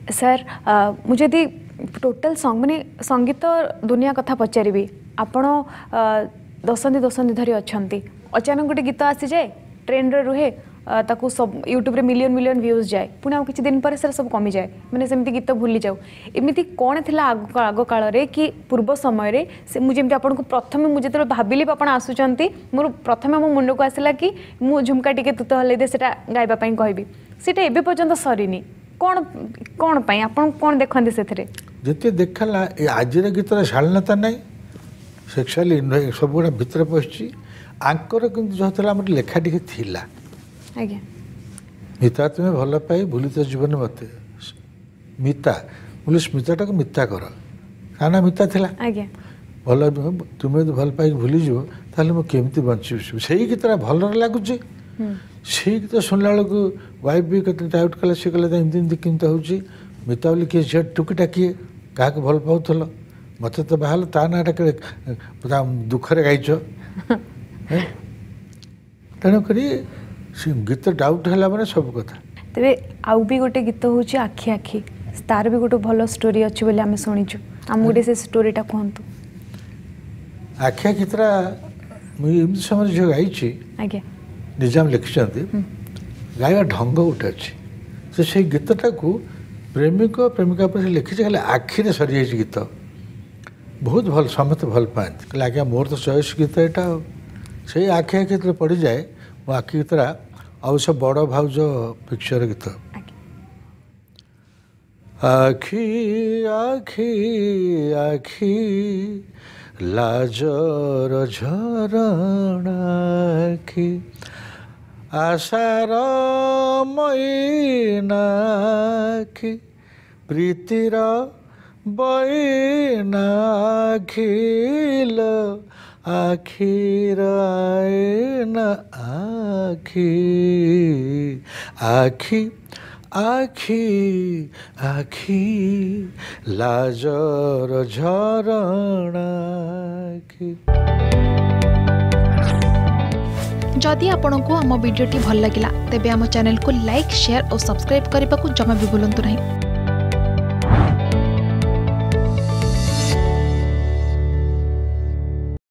Sir मुझे यदि total song माने संगीत दुनिया कथा पचारि आपण दशंधि धरी अच्छा अचानक गोटे गीत आसी जाए ट्रेंड रुहे ताकू सब यूट्यूब रे मिलियन मिलियन व्यूज जाए पुणी आ किसी दिन पर सर सब कमी जाए मैंने सेमती गीत भूली जाऊ एमती कौन थिला आग काल रे कि पूर्व समय रे से मुझे आपको प्रथम मुझे जो भाविली आप आसुँच मोर प्रथम मो मुंड को आसला कि मु झुमका टिके तुत हल्ले दे सेटा गाइबा पई कहबी सेटा एबे पर्यंत सरीनी कौन कौन पई आपण कौन देखंदी सेथरे जते देखला आज गीत शालीनता नहीं सेक्सुअल सब गुड़ा भितर पशि आंकर किंतु जो थला हमर लेखा टिके थिला आज्ञा मिता तुम्हें भल पाई भूली तो जीवन मत मिता बोले स्मिताटा को मिता कर काना मिता थिला आज्ञा भल तुम्हें तो भल पाई भूली जीव ताले मो केमती बंची से गीत भल लगुच से गीत शुणला बेलू वाइफ भी कत डाउट कला सी कले एमती केमती हो मिता बोली किए झील टुकीटा किए क्या भल पाऊल मत तो बाहर ता नाटा दुखरे गाइच तेणुक गीत डाउट है मैंने सब कथा तेरे आउ भी गोटे गीत हूँ आखि आखि तार भी गोटे भल स्टोरी अच्छी बोली आम शुणीचु आम गोटे से स्टोरीटा कहतु आखि आखि तरा मुझे समय जो गाई आज्ञा निजाम लिखिंट गायबा ढंग गोटे अच्छे से गीतटा को प्रेमिक प्रेमिका पर लिखी खाली आखिरे सरी जाइए गीत बहुत भल समस्त भल पाती कहले आज्ञा मोर तो चॉइस गीत यहाँ से आखि आखि जो पड़ जाए मो आखि गीतरा अवश्य बड़ भाउज पिक्चर गीत आखि आखि आखि लाजर झरणा आखि आशार मैना आखि प्रीतिर बैना आखिल आखिर आएना आखि आखि आखि आखि लाजर झरणा आखि। जदि आपंक आम भिडी भल लगा तेब आम चैनल को लाइक शेयर और सब्सक्राइब करने को जमा भी भूलु नहीं।